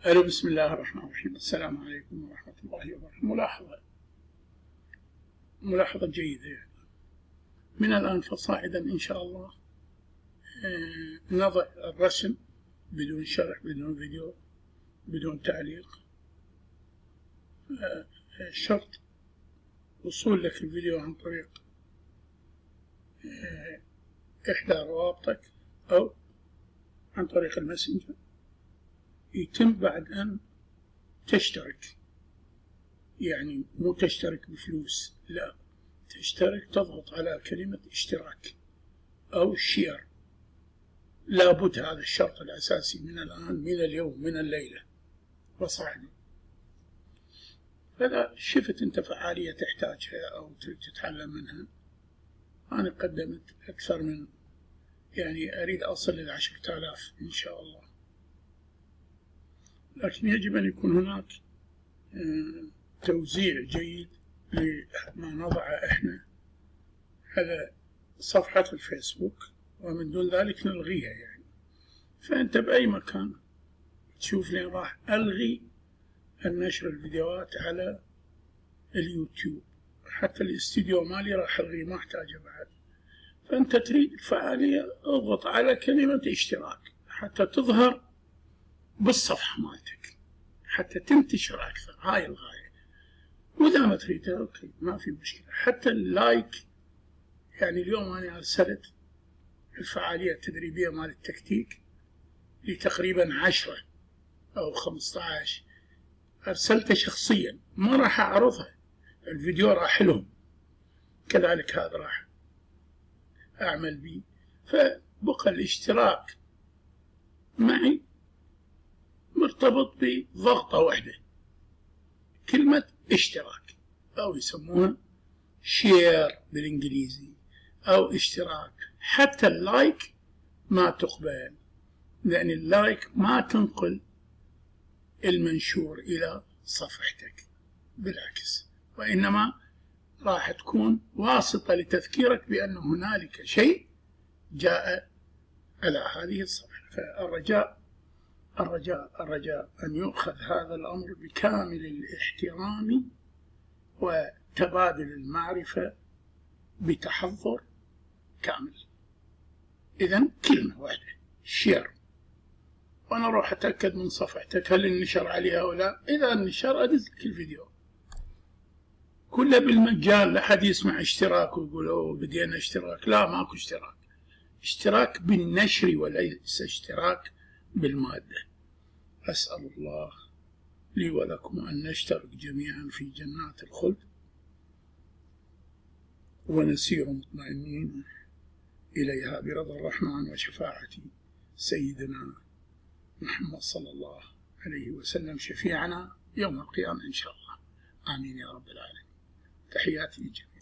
ألو، بسم الله الرحمن الرحيم. السلام عليكم ورحمة الله وبركاته. ملاحظة جيدة يعني. من الآن فصاعدا إن شاء الله نضع الرسم بدون شرح، بدون فيديو، بدون تعليق. شرط وصول لك الفيديو عن طريق إحدى روابطك أو عن طريق الماسنجر، يتم بعد أن تشترك. يعني مو تشترك بفلوس، لا، تشترك، تضغط على كلمة اشتراك أو شير. لابد هذا الشرط الأساسي من الآن، من اليوم، من الليلة وصاعدا. فإذا شفت أنت فعالية تحتاجها أو تريد تتعلم منها، أنا قدمت أكثر من يعني أريد أصل 10,000 إن شاء الله. لكن يجب أن يكون هناك توزيع جيد لما نضعه إحنا على صفحة الفيسبوك، ومن دون ذلك نلغيها يعني. فأنت بأي مكان تشوف لي راح ألغي النشر الفيديوهات على اليوتيوب، حتى الاستديو مالي راح ألغيه، ما أحتاجه بعد. فأنت تريد الفعالية، اضغط على كلمة اشتراك حتى تظهر بالصفحة مالتك، حتى تنتشر أكثر. هاي الغاية. وإذا ما تريدها أوكي، ما في مشكلة. حتى اللايك، يعني اليوم أنا أرسلت الفعالية التدريبية مال التكتيك لتقريبا 10 أو 15، أرسلتها شخصيا، ما راح أعرضها، الفيديو راح لهم، كذلك هذا راح أعمل به. فبقى الاشتراك معي مرتبط بضغطة واحدة، كلمة اشتراك، أو يسموها شير بالإنجليزي، أو اشتراك. حتى اللايك ما تقبل، لأن اللايك ما تنقل المنشور إلى صفحتك، بالعكس، وإنما راح تكون واسطة لتذكيرك بأن هنالك شيء جاء على هذه الصفحة. فالرجاء أن يؤخذ هذا الأمر بكامل الاحترام وتبادل المعرفة بتحضر كامل. إذن كلمة واحدة، شير، وأنا أروح أتأكد من صفحتك هل النشر عليها أو لا. إذا النشر أدز لك الفيديو كله بالمجان، لا حد يسمع اشتراك ويقول أوه بدينا اشتراك. لا، ماكو اشتراك. اشتراك بالنشر وليس اشتراك بالمادة. أسأل الله لي ولكم أن نشترك جميعا في جنات الخلد ونسير مطمئنين إليها برضا الرحمن وشفاعة سيدنا محمد صلى الله عليه وسلم، شفيعنا يوم القيامة إن شاء الله. آمين يا رب العالمين. تحياتي للجميع.